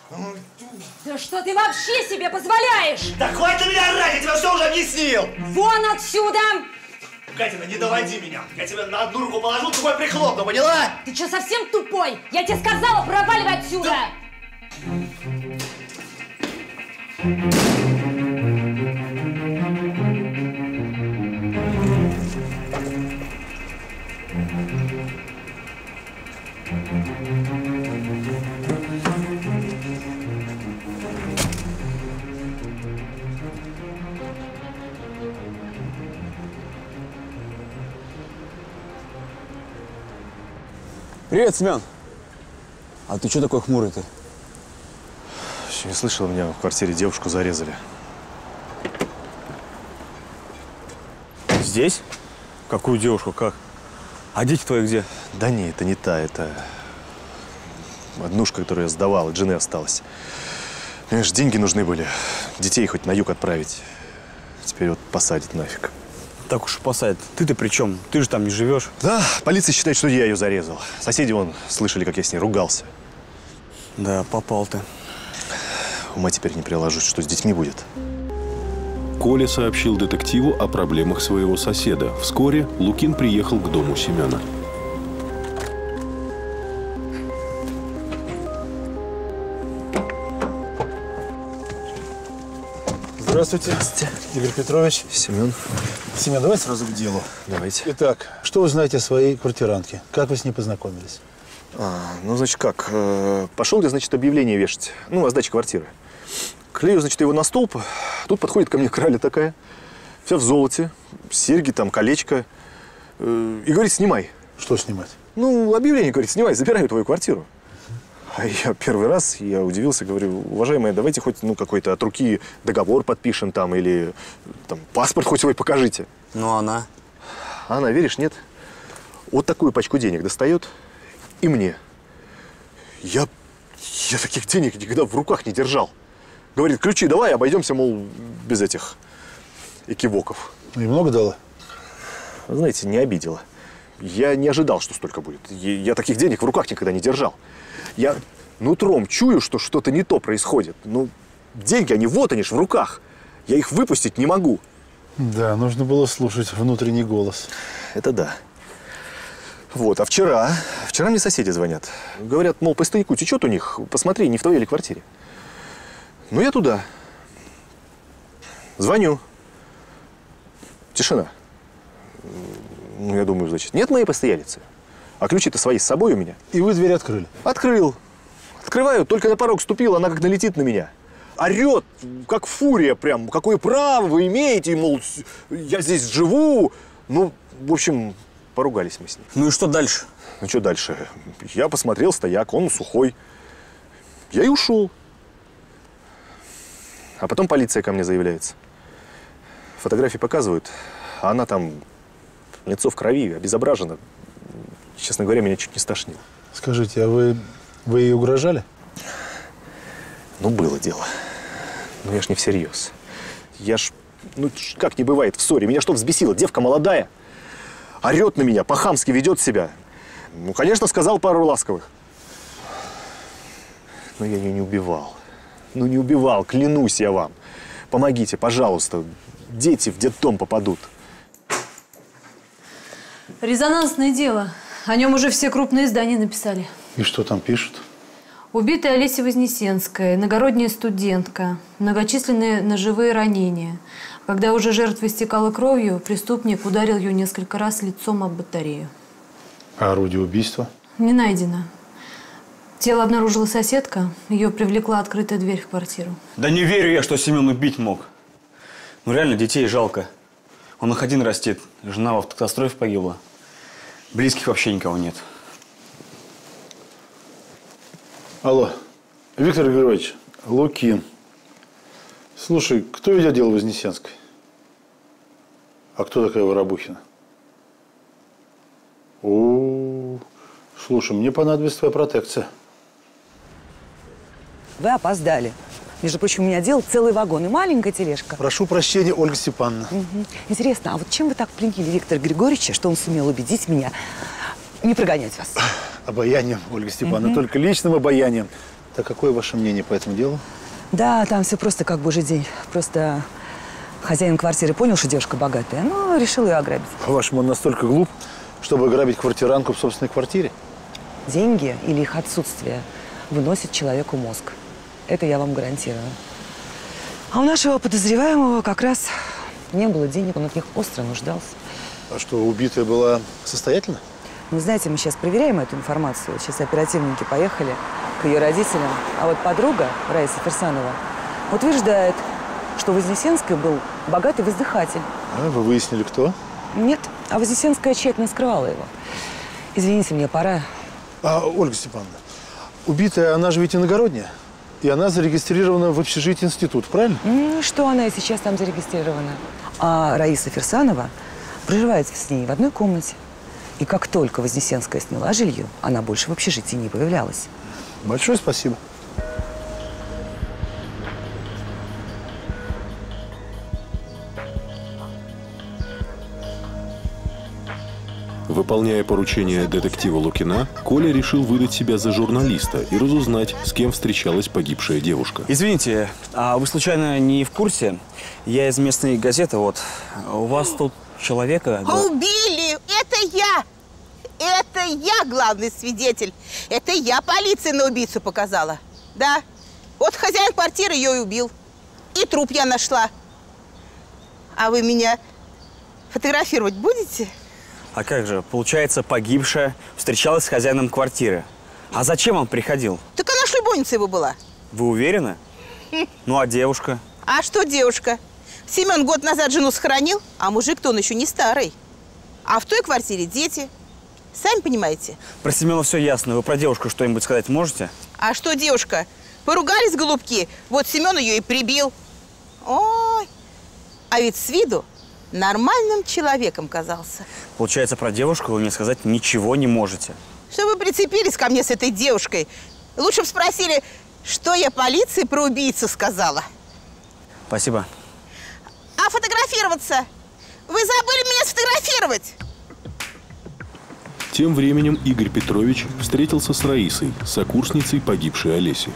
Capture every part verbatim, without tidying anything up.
Да что ты вообще себе позволяешь? Да хватит меня орать, я тебе все уже объяснил! Вон отсюда! Катина, не доводи меня! Я тебя на одну руку положу, другой прихлопну, поняла? Ты что, совсем тупой? Я тебе сказала, проваливай отсюда! Привет, Семен. А ты что такой хмурый-то? Еще не слышал, меня в квартире девушку зарезали. Здесь? Какую девушку? Как? А дети твои где? Да не, это не та, это однушка, которую я сдавал, от жены осталась. Понимаешь, деньги нужны были, детей хоть на юг отправить. Теперь вот посадят нафиг. Так уж и посадят. Ты-то при чем? Ты же там не живешь. Да, полиция считает, что я ее зарезал. Соседи вон слышали, как я с ней ругался. Да, попал ты. Ума теперь не приложу, что с детьми будет. Коля сообщил детективу о проблемах своего соседа. Вскоре Лукин приехал к дому Семена. Здравствуйте. Здравствуйте. Игорь Петрович. Семен. Семен, давайте сразу к делу. Давайте. Итак, что вы знаете о своей квартирантке? Как вы с ней познакомились? А, ну, значит, как? Э, пошел я, значит, объявление вешать. Ну, о сдаче квартиры. Клею, значит, его на столб. Тут подходит ко мне краля такая. Вся в золоте. Серьги, там, колечко. Э, и говорит, снимай. Что снимать? Ну, объявление, говорит, снимай, забираю твою квартиру. А я первый раз, я удивился, говорю, уважаемая, давайте хоть, ну, какой-то от руки договор подпишем там, или там паспорт хоть свой покажите. Ну, она? Она, веришь, нет? Вот такую пачку денег достает и мне. Я, я таких денег никогда в руках не держал. Говорит, ключи давай, обойдемся, мол, без этих экивоков. Ну, и много дала? Знаете, не обидела. Я не ожидал, что столько будет. Я, я таких денег в руках никогда не держал. Я нутром чую, что что-то не то происходит. Ну, деньги, они вот они ж в руках. Я их выпустить не могу. Да, нужно было слушать внутренний голос. Это да. Вот, а вчера, вчера мне соседи звонят. Говорят, мол, по стояку течет у них, посмотри, не в твоей ли квартире. Ну, я туда. Звоню. Тишина. Ну, я думаю, значит, нет моей постоялицы. А ключи-то свои с собой у меня. И вы дверь открыли? Открыл. Открываю, только на порог ступил, она как налетит на меня. Орет, как фурия прям. Какое право вы имеете, мол, я здесь живу. Ну, в общем, поругались мы с ней. Ну и что дальше? Ну, что дальше? Я посмотрел стояк, он сухой. Я и ушел. А потом полиция ко мне заявляется. Фотографии показывают, а она там, лицо в крови, обезображена. Честно говоря, меня чуть не стошнило. Скажите, а вы, вы ей угрожали? Ну, было дело. Но я ж не всерьез. Я ж, ну, как не бывает в ссоре. Меня что взбесило? Девка молодая. Орет на меня, по-хамски ведет себя. Ну, конечно, сказал пару ласковых. Но я ее не убивал. Ну, не убивал, клянусь я вам. Помогите, пожалуйста. Дети в детдом попадут. Резонансное дело. О нем уже все крупные издания написали. И что там пишут? Убитая Олеся Вознесенская, иногородняя студентка, многочисленные ножевые ранения. Когда уже жертва истекала кровью, преступник ударил ее несколько раз лицом об батарею. А орудие убийства? Не найдено. Тело обнаружила соседка. Ее привлекла открытая дверь в квартиру. Да не верю я, что Семен убить мог. Ну реально, детей жалко. Он их один растит. Жена в автокатастрофе погибла. Близких вообще никого нет. Алло, Виктор Григорьевич, Лукин. Слушай, кто ведет дело Вознесенской? А кто такая Воробухина? О, слушай, мне понадобится твоя протекция. Вы опоздали. Между прочим, у меня дело целый вагон и маленькая тележка. Прошу прощения, Ольга Степановна. Угу. Интересно, а вот чем вы так пленили Виктора Григорьевича, что он сумел убедить меня не прогонять вас? Обаянием, Ольга Степановна, угу. только личным обаянием. Так какое ваше мнение по этому делу? Да, там все просто как божий день. Просто хозяин квартиры понял, что девушка богатая, но решил ее ограбить. По-вашему, он настолько глуп, чтобы ограбить квартирантку в собственной квартире? Деньги или их отсутствие выносит человеку мозг. Это я вам гарантирую. А у нашего подозреваемого как раз не было денег, он от них остро нуждался. А что, убитая была состоятельна? Ну, знаете, мы сейчас проверяем эту информацию. Сейчас оперативники поехали к ее родителям. А вот подруга, Раиса Фирсанова, утверждает, что Вознесенский был богатый воздыхатель. А, вы выяснили, кто? Нет, а Вознесенская тщательно скрывала его. Извините, мне пора. А, Ольга Степановна, убитая, она же ведь иногородняя. И она зарегистрирована в общежитии института, правильно? Ну, что она и сейчас там зарегистрирована. А Раиса Фирсанова проживает с ней в одной комнате. И как только Вознесенская сняла жилье, она больше в общежитии не появлялась. Большое спасибо. Выполняя поручение детектива Лукина, Коля решил выдать себя за журналиста и разузнать, с кем встречалась погибшая девушка. Извините, а вы случайно не в курсе? Я из местной газеты, вот. У вас тут человека… А убили! Это я! Это я главный свидетель. Это я полиции на убийцу показала. Да. Вот хозяин квартиры ее и убил. И труп я нашла. А вы меня фотографировать будете? А как же, получается, погибшая встречалась с хозяином квартиры. А зачем он приходил? Так она ж любовница его была. Вы уверены? Ну, а девушка? А что девушка? Семен год назад жену схоронил, а мужик-то он еще не старый. А в той квартире дети. Сами понимаете. Про Семена все ясно. Вы про девушку что-нибудь сказать можете? А что девушка? Поругались голубки, вот Семен ее и прибил. Ой, а ведь с виду нормальным человеком казался. Получается, про девушку вы мне сказать ничего не можете. Что вы прицепились ко мне с этой девушкой? Лучше бы спросили, что я полиции про убийцу сказала. Спасибо. А фотографироваться? Вы забыли меня сфотографировать? Тем временем Игорь Петрович встретился с Раисой, сокурсницей погибшей Олеси.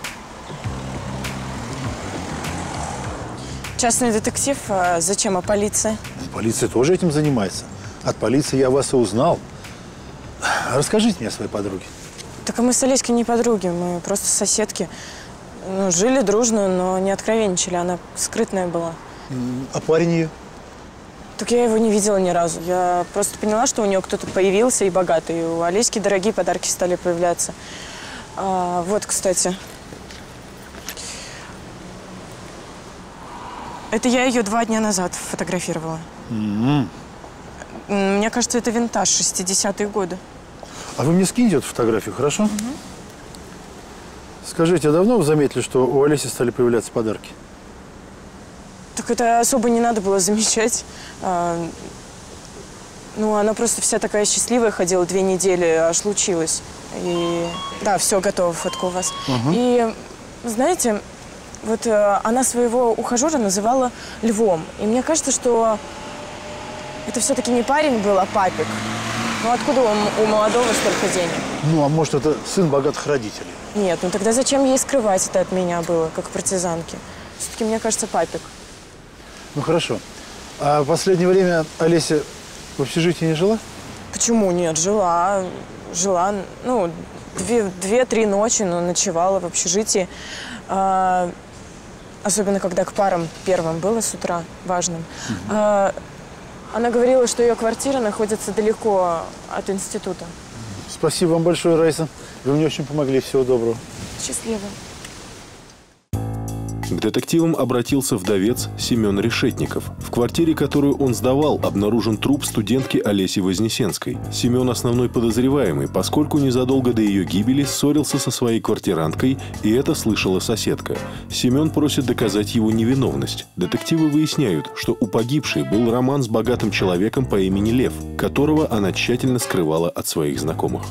Частный детектив, а зачем, а полиция? Полиция тоже этим занимается. От полиции я вас и узнал. Расскажите мне о своей подруге. Так а мы с Олеськой не подруги, мы просто соседки. Ну, жили дружно, но не откровенничали, она скрытная была. А парень ее? Так я его не видела ни разу. Я просто поняла, что у нее кто-то появился и богатый. И у Олеськи дорогие подарки стали появляться. А, вот, кстати. Это я ее два дня назад фотографировала. Mm-hmm. Мне кажется, это винтаж, шестидесятые годы. А вы мне скиньте эту фотографию, хорошо? Mm-hmm. Скажите, а давно вы заметили, что у Олеси стали появляться подарки? Так это особо не надо было замечать. А, ну, она просто вся такая счастливая ходила две недели, аж случилось. И да, все, готово, фотка у вас. Uh-huh. И знаете, вот э, она своего ухажера называла Львом. И мне кажется, что это все-таки не парень был, а папик. Ну, откуда у, у молодого столько денег? Ну, а может, это сын богатых родителей? Нет, ну тогда зачем ей скрывать это от меня было, как партизанки? Все-таки, мне кажется, папик. Ну, хорошо. А в последнее время Олеся в общежитии не жила? Почему нет? Жила. Жила, ну, две-три ночи, но ночевала в общежитии. А, особенно, когда к парам первым было с утра, важным. Угу. А, она говорила, что ее квартира находится далеко от института. Спасибо вам большое, Раиса. Вы мне очень помогли. Всего доброго. Счастливо. К детективам обратился вдовец Семен Решетников. В квартире, которую он сдавал, обнаружен труп студентки Олеси Вознесенской. Семен основной подозреваемый, поскольку незадолго до ее гибели ссорился со своей квартиранткой, и это слышала соседка. Семен просит доказать его невиновность. Детективы выясняют, что у погибшей был роман с богатым человеком по имени Лев, которого она тщательно скрывала от своих знакомых.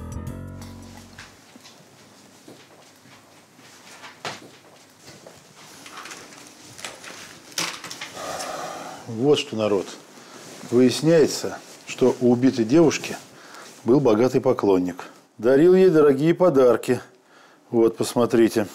Вот что, народ. Выясняется, что у убитой девушки был богатый поклонник. Дарил ей дорогие подарки. Вот, посмотрите.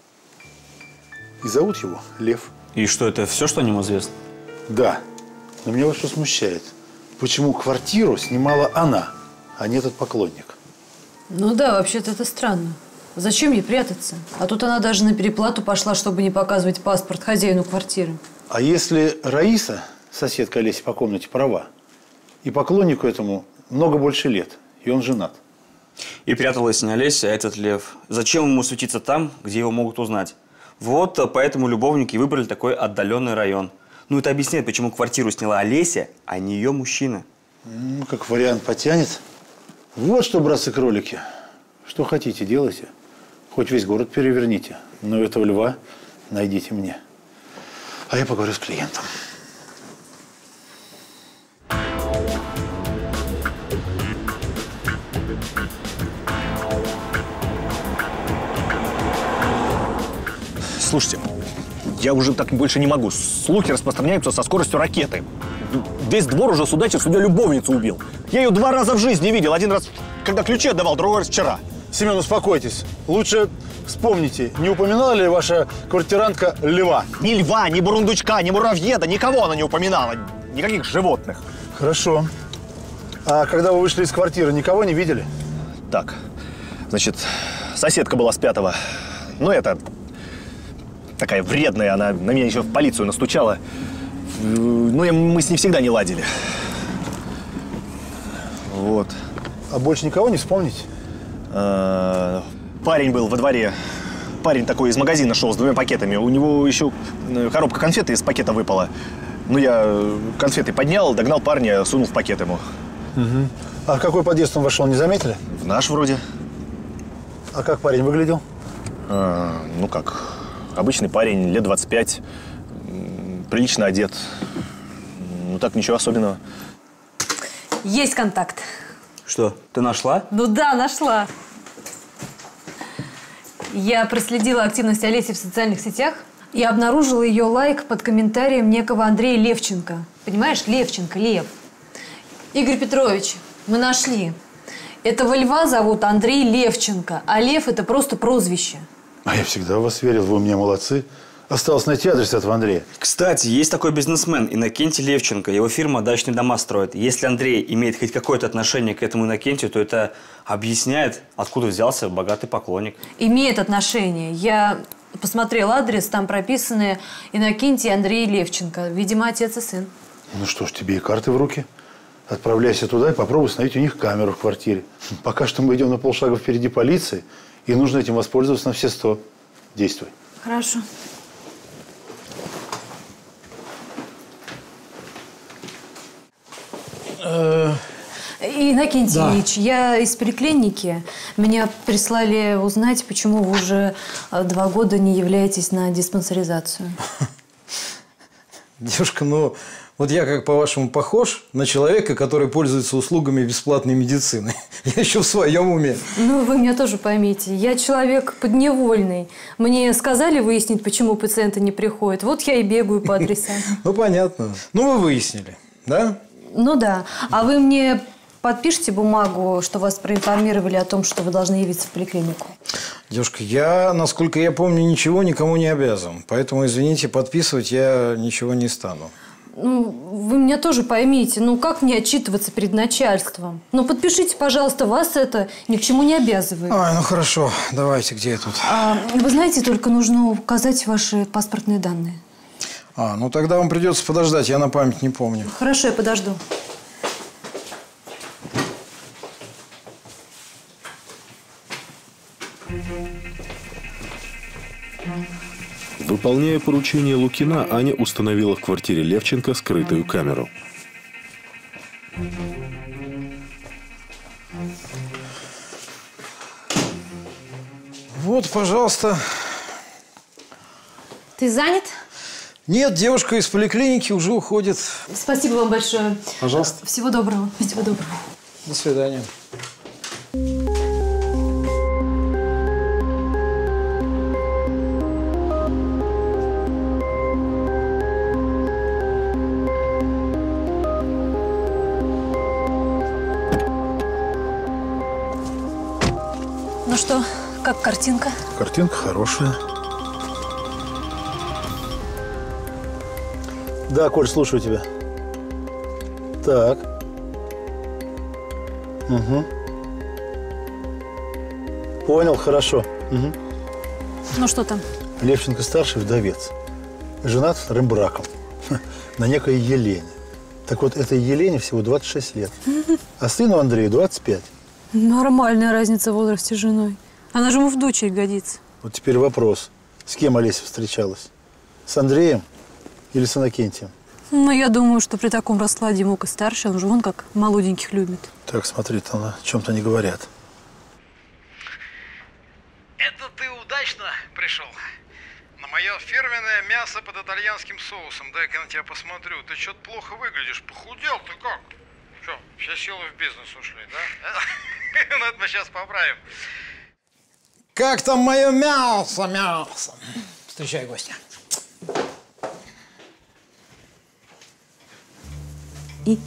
И зовут его Лев. И что, это все, что о нем известно? Да. Но меня вот что смущает. Почему квартиру снимала она, а не этот поклонник? Ну да, вообще-то это странно. Зачем ей прятаться? А тут она даже на переплату пошла, чтобы не показывать паспорт хозяину квартиры. А если Раиса, соседка Олеси по комнате, права, и поклоннику этому много больше лет, и он женат? И пряталась не Олеся, а этот Лев. Зачем ему светиться там, где его могут узнать? Вот поэтому любовники выбрали такой отдаленный район. Ну, это объясняет, почему квартиру сняла Олеся, а не ее мужчина. Ну, как вариант потянет. Вот что, братцы-кролики. Что хотите, делайте. Хоть весь город переверните. Но этого льва найдите мне. А я поговорю с клиентом. Слушайте, я уже так больше не могу. Слухи распространяются со скоростью ракеты. Весь двор уже судачит, что я любовницу убил. Я ее два раза в жизни видел. Один раз, когда ключи отдавал, другой раз вчера. Семен, успокойтесь. Лучше вспомните, не упоминала ли ваша квартирантка льва? Ни льва, ни бурундучка, ни муравьеда, никого она не упоминала. Никаких животных. Хорошо. А когда вы вышли из квартиры, никого не видели? Так, значит, соседка была с пятого. Ну, это... Такая вредная, она на меня еще в полицию настучала. Ну, мы с ней всегда не ладили. Вот. А больше никого не вспомните? А, парень был во дворе. Парень такой из магазина шел с двумя пакетами. У него еще коробка конфеты из пакета выпала. Ну, я конфеты поднял, догнал парня, сунул в пакет ему. Угу. А в какой подъезд он вошел, не заметили? В наш вроде. А как парень выглядел? А, ну, как... Обычный парень, лет двадцать пять, прилично одет. Ну так, ничего особенного. Есть контакт. Что, ты нашла? Ну да, нашла. Я проследила активность Олеси в социальных сетях и обнаружила ее лайк под комментарием некого Андрея Левченко. Понимаешь, Левченко, Лев. Игорь Петрович, мы нашли. Этого льва зовут Андрей Левченко, а Лев – это просто прозвище. А я всегда в вас верил, вы у меня молодцы. Осталось найти адрес этого Андрея. Кстати, есть такой бизнесмен Иннокентий Левченко. Его фирма дачные дома строит. Если Андрей имеет хоть какое-то отношение к этому Иннокентию, то это объясняет, откуда взялся богатый поклонник. Имеет отношение. Я посмотрела адрес, там прописаны Иннокентий и Андрей Левченко. Видимо, отец и сын. Ну что ж, тебе и карты в руки. Отправляйся туда и попробуй установить у них камеру в квартире. Пока что мы идем на полшага впереди полиции. И нужно этим воспользоваться на все сто. Действуй. Хорошо. Иннокентий Да. Ильич, я из поликлиники. Меня прислали узнать, почему вы уже два года не являетесь на диспансеризацию. Девушка, ну, вот я как по-вашему похож на человека, который пользуется услугами бесплатной медицины. Я еще в своем уме. Ну, вы меня тоже поймите. Я человек подневольный. Мне сказали выяснить, почему пациенты не приходят. Вот я и бегаю по адресам. Ну, понятно. Ну, вы выяснили, да? Ну да. А вы мне подпишите бумагу, что вас проинформировали о том, что вы должны явиться в поликлинику? Девушка, я, насколько я помню, ничего никому не обязан. Поэтому, извините, подписывать я ничего не стану. Ну, вы меня тоже поймите. Ну, как мне отчитываться перед начальством? Ну, подпишите, пожалуйста, вас это ни к чему не обязывает. Ай, ну хорошо. Давайте, где я тут? А, вы знаете, только нужно указать ваши паспортные данные. А, ну тогда вам придется подождать, я на память не помню. Хорошо, я подожду. Выполняя поручение Лукина, Аня установила в квартире Левченко скрытую камеру. Вот, пожалуйста. Ты занят? Нет, девушка из поликлиники уже уходит. Спасибо вам большое. Пожалуйста. Всего доброго. Всего доброго. До свидания. Ну что, Как картинка? Картинка хорошая. Да, Коль, слушаю тебя. Так. Угу. Понял, хорошо. Угу. Ну что там? Левченко-старший вдовец. Женат вторым браком на некой Елене. Так вот, этой Елене всего двадцать шесть лет. А сыну Андрею двадцать пять. Нормальная разница в возрасте с женой. Она же ему в дочери годится. Вот теперь вопрос. С кем Олеся встречалась? С Андреем или с Иннокентием? Ну, я думаю, что при таком раскладе мог и старший. Он же вон как молоденьких любит. Так, смотри, там о чем-то не говорят. Это ты удачно пришел. На мое фирменное мясо под итальянским соусом. Дай-ка на тебя посмотрю. Ты что-то плохо выглядишь. Похудел ты как? Что, все силы в бизнес ушли, да? Ну, это мы сейчас поправим. Как там мое мясо, мясо? Встречай гостя. И?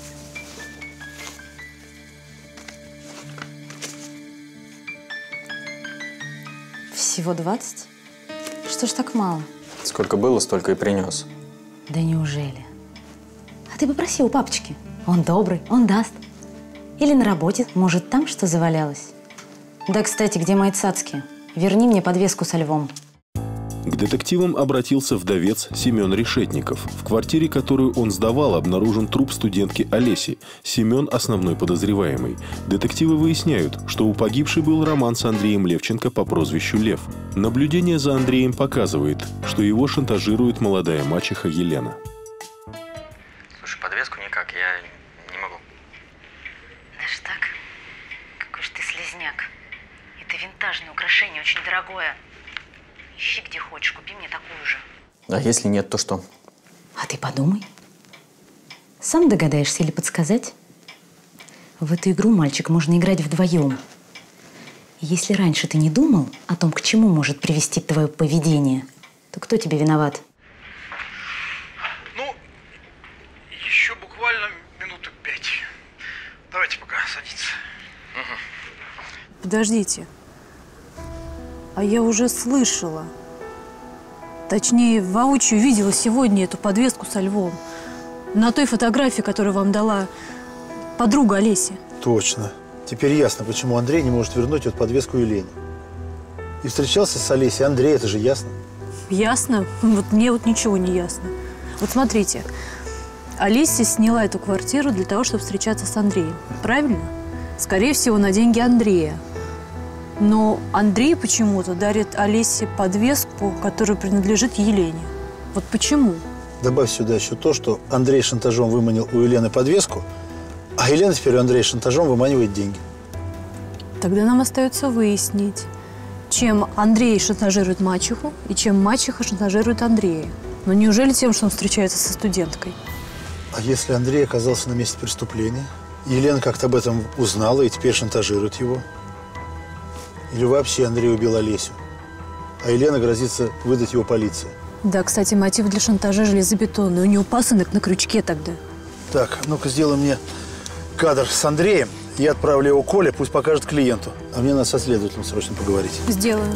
Всего двадцать? Что ж так мало? Сколько было, столько и принес. Да неужели? А ты попроси у папочки. Он добрый, он даст. Или на работе, может, там что завалялось. Да, кстати, где мои цацки? Верни мне подвеску со львом. К детективам обратился вдовец Семен Решетников. В квартире, которую он сдавал, обнаружен труп студентки Олеси. Семен – основной подозреваемый. Детективы выясняют, что у погибшей был роман с Андреем Левченко по прозвищу Лев. Наблюдение за Андреем показывает, что его шантажирует молодая мачеха Елена. Слушай, подвеску никак, я не могу. Даже так? Какой ж ты слизняк. Это винтажное украшение, очень дорогое. Ищи где хочешь, купи мне такую же. А если нет, то что? А ты подумай. Сам догадаешься или подсказать? В эту игру, мальчик, можно играть вдвоем. И если раньше ты не думал о том, к чему может привести твое поведение, то кто тебе виноват? Ну, еще буквально минуты пять. Давайте пока садиться. Угу. Подождите. А я уже слышала. Точнее, воочию видела сегодня эту подвеску со львом. На той фотографии, которую вам дала подруга Олеси. Точно. Теперь ясно, почему Андрей не может вернуть эту подвеску Елене. И встречался с Олесей Андрей, это же ясно. Ясно? Вот мне вот ничего не ясно. Вот смотрите. Олеся сняла эту квартиру для того, чтобы встречаться с Андреем. Правильно? Скорее всего, на деньги Андрея. Но Андрей почему-то дарит Олесе подвеску, которая принадлежит Елене. Вот почему? Добавь сюда еще то, что Андрей шантажом выманил у Елены подвеску, а Елена теперь у Андрея шантажом выманивает деньги. Тогда нам остается выяснить, чем Андрей шантажирует мачеху и чем мачеха шантажирует Андрея. Но неужели тем, что он встречается со студенткой? А если Андрей оказался на месте преступления, Елена как-то об этом узнала и теперь шантажирует его? Или вообще Андрей убил Олесю, а Елена грозится выдать его полиции? Да, кстати, мотив для шантажа железобетонный. У него пасынок на крючке тогда. Так, ну-ка сделай мне кадр с Андреем. Я отправлю его Коле, пусть покажет клиенту. А мне надо со следователем срочно поговорить. Сделаю.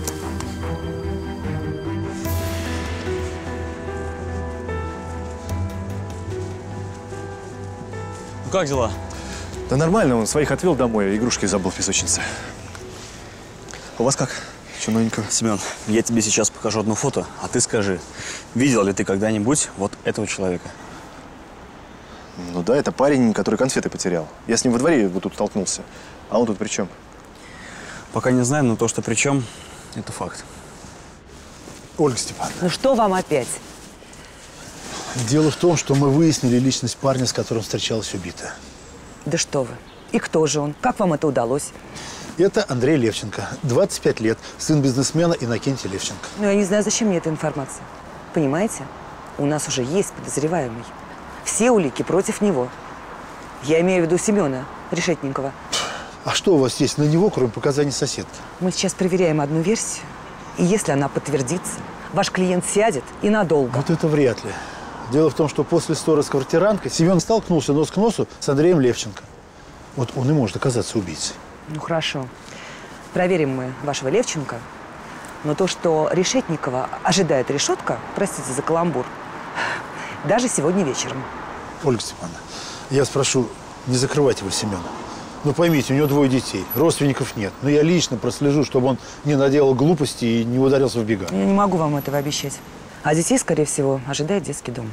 Ну как дела? Да нормально, он своих отвел домой, игрушки забыл в песочнице. У вас как? Что новенького? Семен, я тебе сейчас покажу одно фото, а ты скажи, видел ли ты когда-нибудь вот этого человека? Ну да, это парень, который конфеты потерял. Я с ним во дворе вот тут столкнулся. А он тут при чем? Пока не знаем, но то, что при чем, это факт. Ольга Степановна. Ну что вам опять? Дело в том, что мы выяснили личность парня, с которым встречалась убитая. Да что вы. И кто же он? Как вам это удалось? Это Андрей Левченко, двадцать пять лет, сын бизнесмена Иннокентия Левченко. Ну, я не знаю, зачем мне эта информация. Понимаете? У нас уже есть подозреваемый. Все улики против него. Я имею в виду Семена Решетникова. А что у вас есть на него, кроме показаний соседки? Мы сейчас проверяем одну версию. И если она подтвердится, ваш клиент сядет и надолго. Вот это вряд ли. Дело в том, что после ссоры с квартиранткой Семен столкнулся нос к носу с Андреем Левченко. Вот он и может оказаться убийцей. Ну, хорошо. проверим мы вашего Левченко, но то, что Решетникова ожидает решетка, простите за каламбур, даже сегодня вечером. Ольга Степановна, я спрошу, не закрывайте вы Семена. Ну поймите, у него двое детей, родственников нет. Но я лично прослежу, чтобы он не наделал глупости и не ударился в бега. Я не могу вам этого обещать. А детей, скорее всего, ожидает детский дом.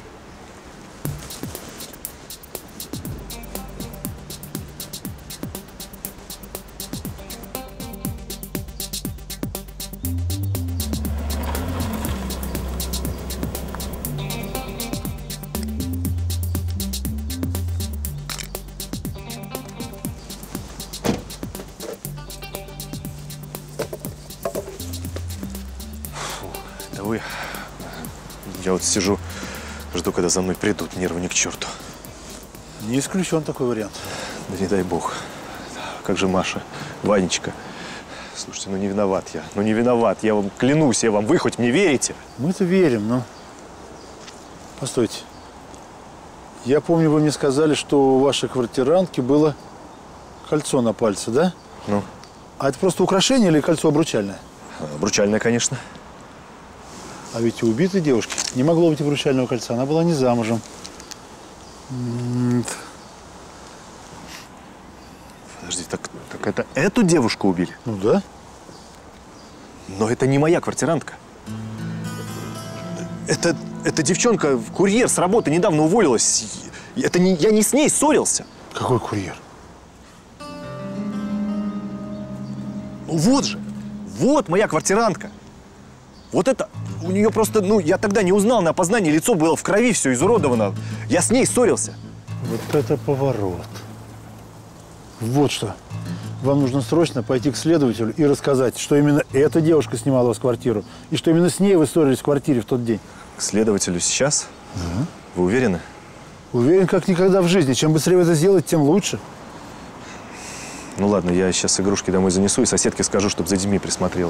Вы... Я вот сижу, жду, когда за мной придут, нервы ни к черту. Не исключен такой вариант. Да не дай бог. Как же Маша, Ванечка? Слушайте, ну не виноват я. Ну не виноват. Я вам клянусь, я вам. Вы хоть мне верите? Мы-то верим, но... Постойте. Я помню, вы мне сказали, что у вашей квартирантки было кольцо на пальце, да? Ну? А это просто украшение или кольцо обручальное? Обручальное, конечно. А ведь у убитой девушки не могло быть обручального кольца. Она была не замужем. Подожди, так, так это эту девушку убили? Ну да. Но это не моя квартирантка. Это, это девчонка, курьер с работы, недавно уволилась. Это не, я не с ней ссорился. Какой курьер? Ну вот же. Вот моя квартирантка. Вот это, у нее просто, ну, я тогда не узнал на опознании, лицо было в крови, все изуродовано. Я с ней ссорился. Вот это поворот. Вот что. Вам нужно срочно пойти к следователю и рассказать, что именно эта девушка снимала у вас квартиру, и что именно с ней вы ссорились в квартире в тот день. К следователю сейчас? Да. Вы уверены? Уверен, как никогда в жизни. Чем быстрее вы это сделаете, тем лучше. Ну ладно, я сейчас игрушки домой занесу и соседке скажу, чтобы за детьми присмотрела.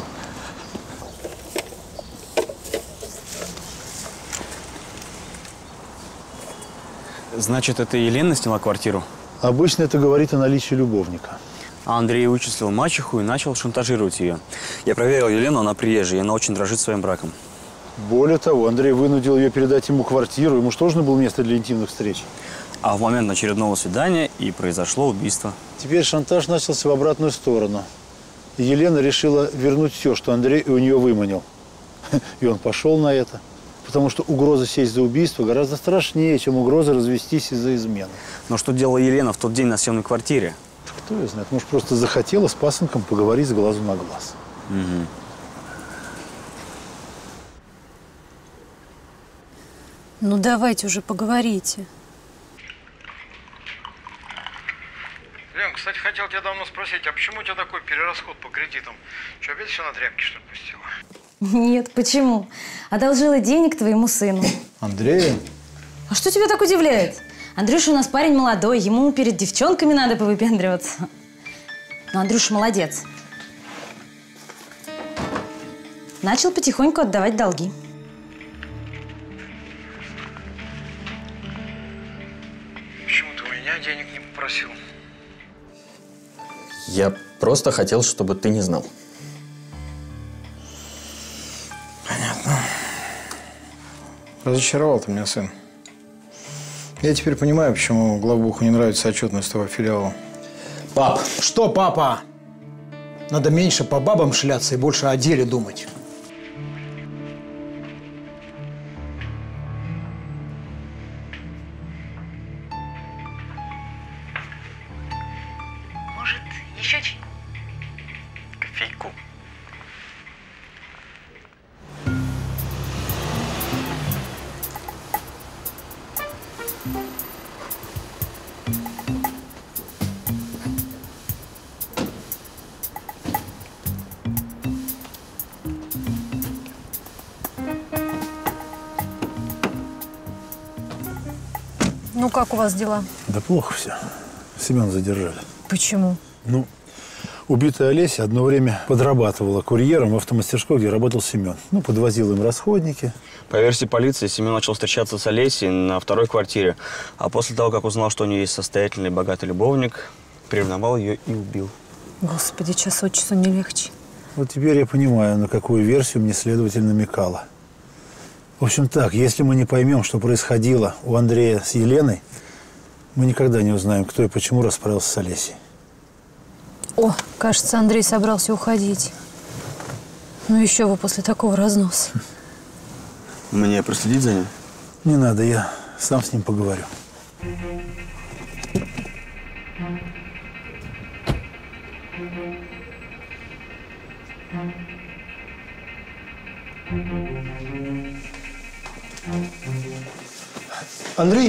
Значит, это Елена сняла квартиру? Обычно это говорит о наличии любовника. А Андрей вычислил мачеху и начал шантажировать ее. Я проверил Елену, она приезжая, и она очень дрожит своим браком. Более того, Андрей вынудил ее передать ему квартиру. Ему же тоже было место для интимных встреч. А в момент очередного свидания и произошло убийство. Теперь шантаж начался в обратную сторону. И Елена решила вернуть все, что Андрей у нее выманил. И он пошел на это. Потому что угроза сесть за убийство гораздо страшнее, чем угроза развестись из-за измены. Но что делала Елена в тот день на съемной квартире? Кто ее знает? Может, просто захотела с пасынком поговорить с глазу на глаз. Угу. Ну, давайте уже поговорите. Лен, кстати, хотел тебя давно спросить, а почему у тебя такой перерасход по кредитам? Что, опять все на тряпки, что ли, пустила? Нет, почему? Одолжила денег твоему сыну. Андрею? А что тебя так удивляет? Андрюша у нас парень молодой, ему перед девчонками надо повыпендриваться. Но Андрюша молодец. Начал потихоньку отдавать долги. Почему ты у меня денег не попросил? Я просто хотел, чтобы ты не знал. Понятно. Разочаровал ты меня, сын. Я теперь понимаю, почему главбуху не нравится отчетность того филиала. Пап! Что, папа? Надо меньше по бабам шляться и больше о деле думать. Может, еще чуть? Кофейку. Ну, как у вас дела? Да плохо все. Семена задержали. Почему? Ну, убитая Олеся одно время подрабатывала курьером в автомастерской, где работал Семен. Ну, подвозил им расходники. По версии полиции, Семен начал встречаться с Олесей на второй квартире. А после того, как узнал, что у нее есть состоятельный, богатый любовник, приревновал ее и убил. Господи, час от часу не легче. Вот теперь я понимаю, на какую версию мне следователь намекала. В общем так, если мы не поймем, что происходило у Андрея с Еленой, мы никогда не узнаем, кто и почему расправился с Олесей. О, кажется, Андрей собрался уходить. Ну еще бы после такого разноса. Мне проследить за ним? Не надо, я сам с ним поговорю. Андрей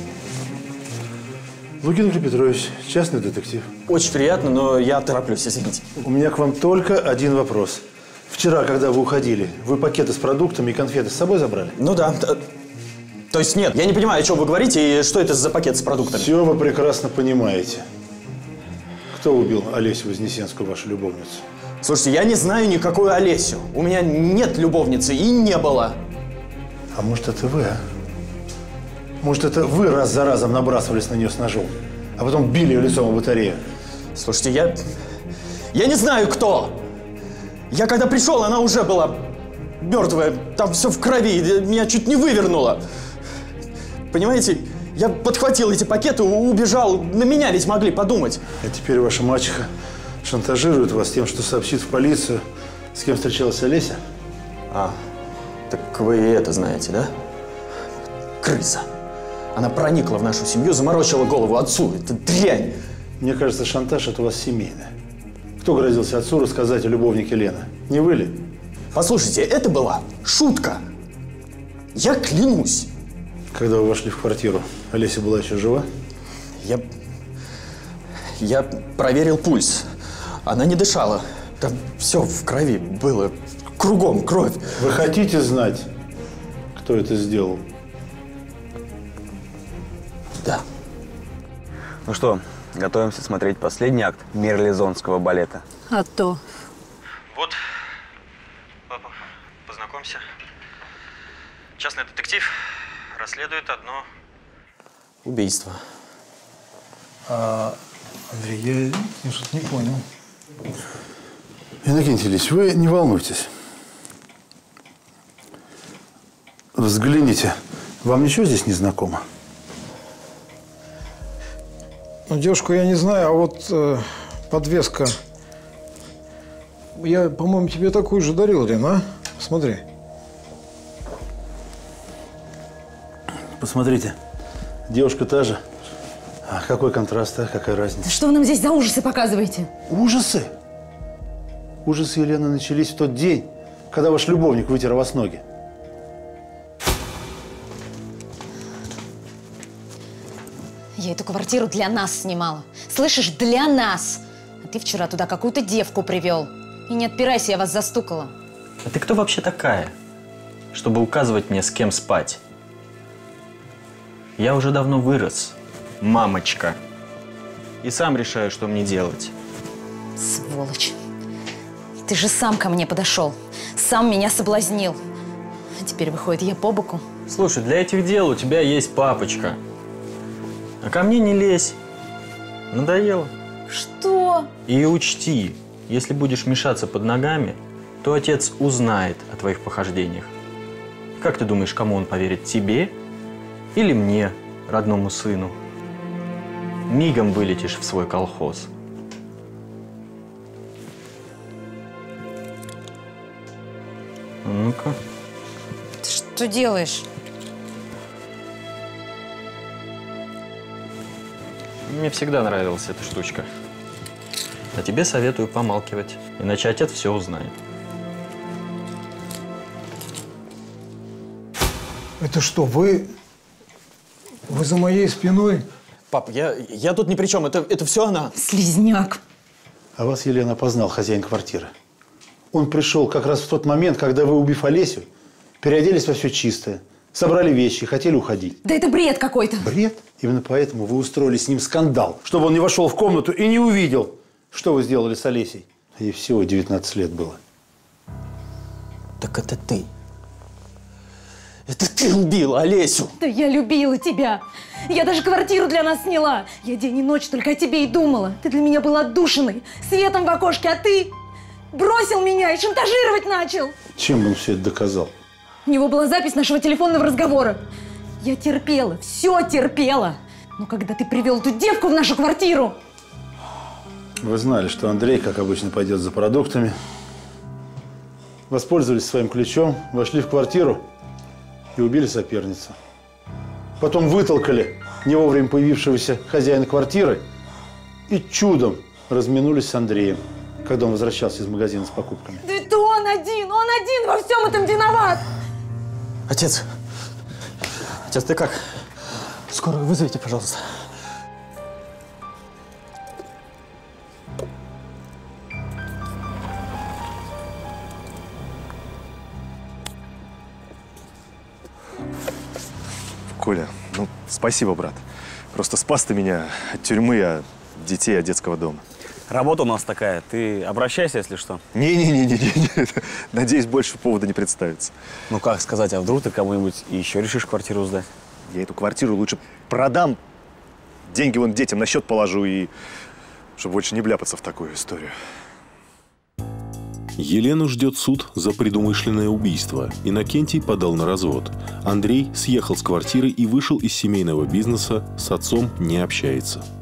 Лукин Игорь Петрович, частный детектив. Очень приятно, но я тороплюсь, извините. У меня к вам только один вопрос. Вчера, когда вы уходили, вы пакеты с продуктами и конфеты с собой забрали? Ну да. То есть нет, я не понимаю, о чем вы говорите и что это за пакет с продуктами. Все вы прекрасно понимаете. Кто убил Олесю Вознесенскую, вашу любовницу? Слушайте, я не знаю никакую Олесю. У меня нет любовницы и не было. А может, это вы, а? Может, это вы раз за разом набрасывались на нее с ножом, а потом били ее лицом о батарею? Слушайте, я… Я не знаю, кто! Я когда пришел, она уже была мертвая. Там все в крови, меня чуть не вывернуло. Понимаете, я подхватил эти пакеты, убежал. На меня ведь могли подумать. А теперь ваша мачеха шантажирует вас тем, что сообщит в полицию, с кем встречалась Олеся? А, так вы и это знаете, да? Крыса. Она проникла в нашу семью, заморочила голову отцу. Это дрянь. Мне кажется, шантаж – это у вас семейное. Кто грозился отцу рассказать о любовнике Лены? Не вы ли? Послушайте, это была шутка. Я клянусь. Когда вы вошли в квартиру, Олеся была еще жива? Я… Я проверил пульс. Она не дышала. Там все в крови было. Кругом кровь. Вы хотите знать, кто это сделал? Да. Ну что, готовимся смотреть последний акт мерлезонского балета. А то. Вот, папа, познакомься. Частный детектив расследует одно убийство. А, Андрей, я, я что-то не понял. Иннокентий Ильич, вы не волнуйтесь. Взгляните, вам ничего здесь не знакомо? Ну, девушку я не знаю, а вот э, подвеска. Я, по-моему, тебе такую же дарил, Лен, а? Смотри. Посмотрите, девушка та же. А какой контраст, а? Какая разница? Что вы нам здесь за ужасы показываете? Ужасы? Ужасы, Елена, начались в тот день, когда ваш любовник вытер вас ноги. Я эту квартиру для нас снимала. Слышишь, для нас. А ты вчера туда какую-то девку привел. И не отпирайся, я вас застукала. А ты кто вообще такая, чтобы указывать мне, с кем спать? Я уже давно вырос, мамочка. И сам решаю, что мне делать. Сволочь. Ты же сам ко мне подошел. Сам меня соблазнил. А теперь, выходит, я по боку. Слушай, для этих дел у тебя есть папочка. А ко мне не лезь. Надоело. Что? И учти, если будешь мешаться под ногами, то отец узнает о твоих похождениях. Как ты думаешь, кому он поверит? Тебе или мне, родному сыну? Мигом вылетишь в свой колхоз. Ну-ка. Ты что делаешь? Мне всегда нравилась эта штучка. А тебе советую помалкивать, иначе отец все узнает. Это что, вы… Вы за моей спиной? Пап, я, я тут ни при чем. Это, это все она. Слизняк. А вас, Елена, опознал хозяин квартиры. Он пришел как раз в тот момент, когда вы, убив Олесю, переоделись во все чистое, собрали вещи и хотели уходить. Да это бред какой-то. Бред? Именно поэтому вы устроили с ним скандал, чтобы он не вошел в комнату и не увидел, что вы сделали с Олесей. Ей всего девятнадцать лет было. Так это ты. Это ты убила Олесю! Да я любила тебя. Я даже квартиру для нас сняла. Я день и ночь только о тебе и думала. Ты для меня был отдушиной, светом в окошке, а ты бросил меня и шантажировать начал. Чем он все это доказал? У него была запись нашего телефонного разговора. Я терпела, все терпела. Но когда ты привел эту девку в нашу квартиру… Вы знали, что Андрей, как обычно, пойдет за продуктами. Воспользовались своим ключом, вошли в квартиру и убили соперницу. Потом вытолкали не вовремя появившегося хозяина квартиры и чудом разминулись с Андреем, когда он возвращался из магазина с покупками. Да это он один, он один во всем этом виноват. Отец, отец, ты как? Скорую вызовите, пожалуйста. Коля, ну, спасибо, брат. Просто спас ты меня от тюрьмы, от детей, от детского дома. Работа у нас такая. Ты обращайся, если что. Не-не-не-не-не. Надеюсь, больше повода не представится. Ну, как сказать, а вдруг ты кому-нибудь еще решишь квартиру сдать? Я эту квартиру лучше продам, деньги вон детям на счет положу, и чтобы больше не вляпаться в такую историю. Елену ждет суд за предумышленное убийство. Иннокентий подал на развод. Андрей съехал с квартиры и вышел из семейного бизнеса, с отцом не общается.